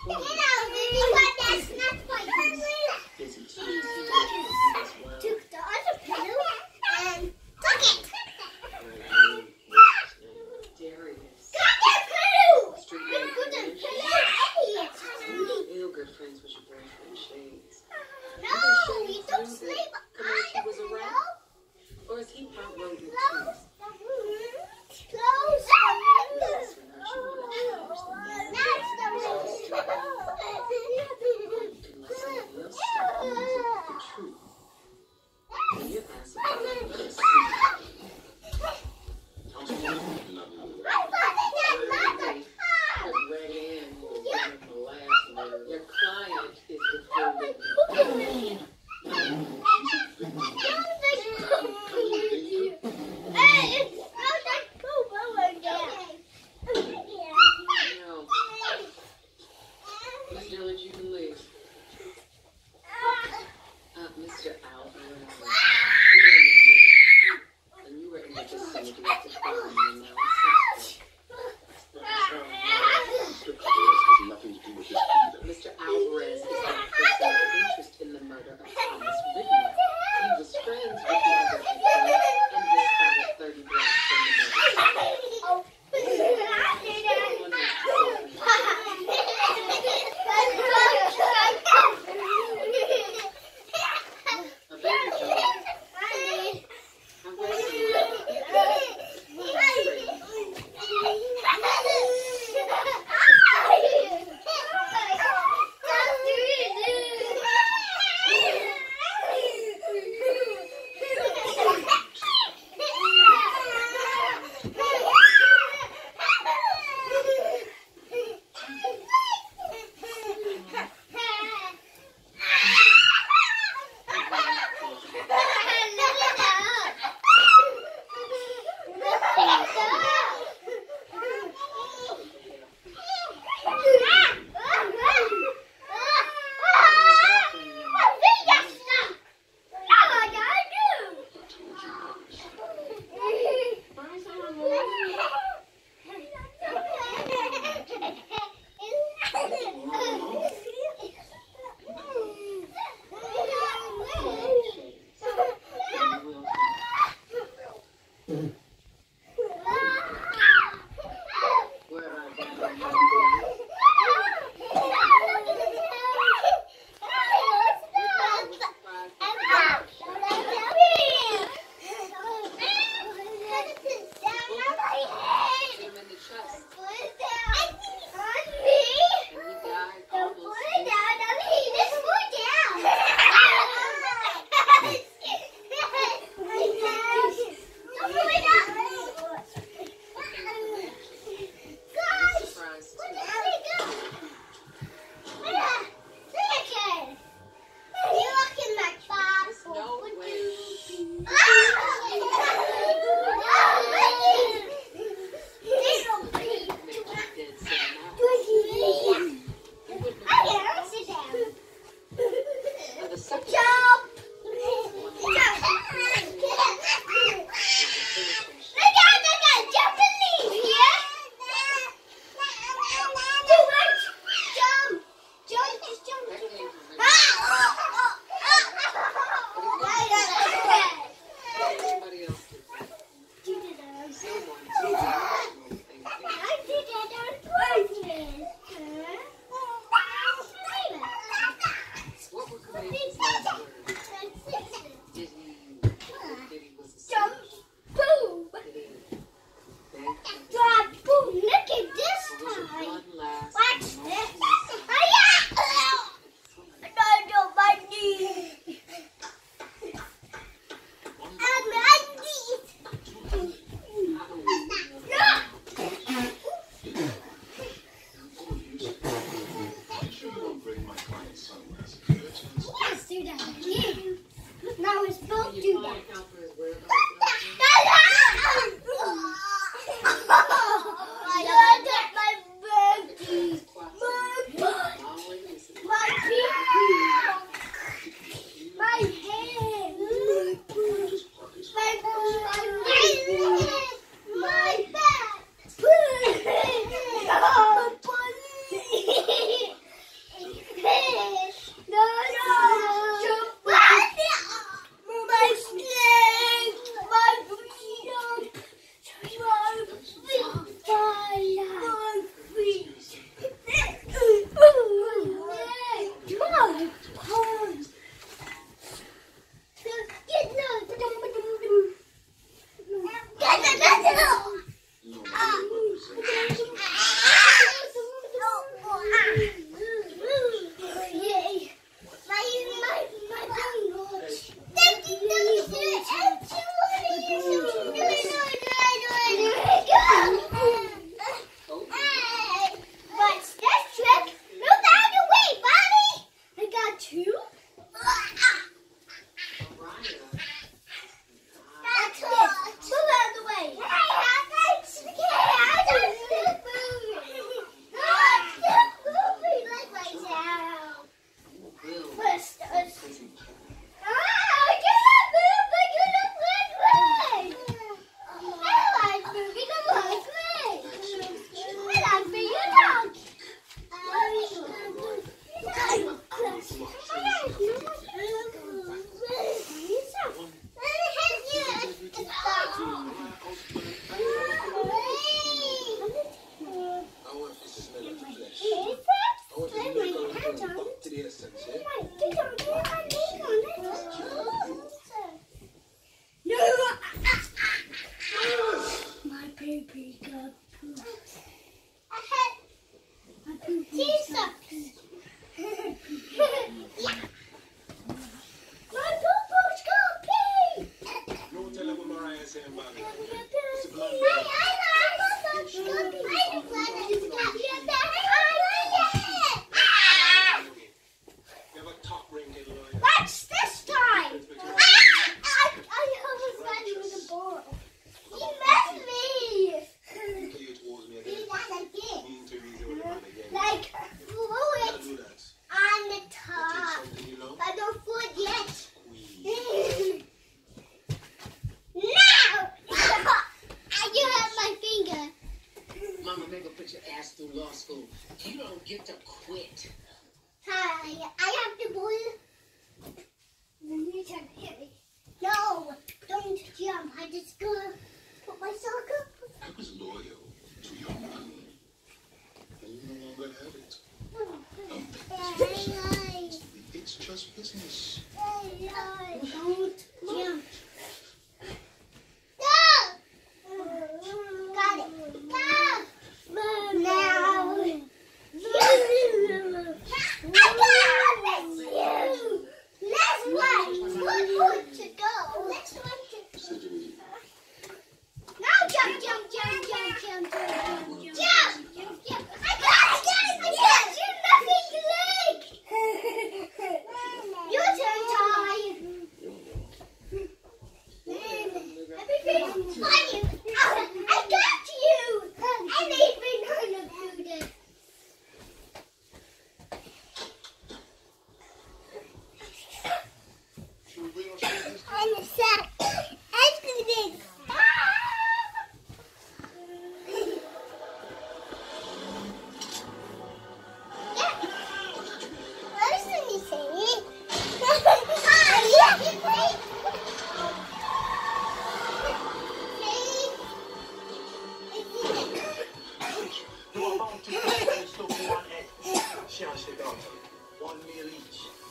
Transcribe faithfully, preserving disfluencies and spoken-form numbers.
boy. That's not quite Busy too. He as well. took the other pillow and took it. Darius. Got that pillow! Street Good, name good, French. pillow. Real good friends with your boyfriend, Shades. No, he took sleep. Comanche was around? Or is he part rodent too? Close. Close. Yes, we're not sure what hours the man That's the can let somebody else start using the truth. And your ass about to see. Read in the last word. Your client is withholding. No. Miss Dillard, you can leave. Uh, Mister Alvarez, we were in the gate, and you were in the vicinity of the crime, and now it's suspect. has nothing to do with this either. Mister Alvarez is the person of interest in the murder of Thomas Whitmore. He was friends with the other victim and was spotted thirty blocks from the murder. Oh, get to quit. Hi, I have to boil. Then you try to hit me. No, don't jump. I just gonna put my sock up. I was loyal to your man. And you no longer have it. Hey, It's just business. hey, don't jump. Go! Got it. Go! Now. I got you. Last one. One more to go. Last one to Said you need. Now jump, jump, jump, jump, jump, jump, jump, jump, jump, jump. I got it, got it, I got you. Nothing to leg. Your turn, Ty. Everything's funny. I got you. I ain't been gonna do this. Should we wait on Shane? I'm a sack. I do this. You're about to play those local one head. Shall I sit down? One meal each.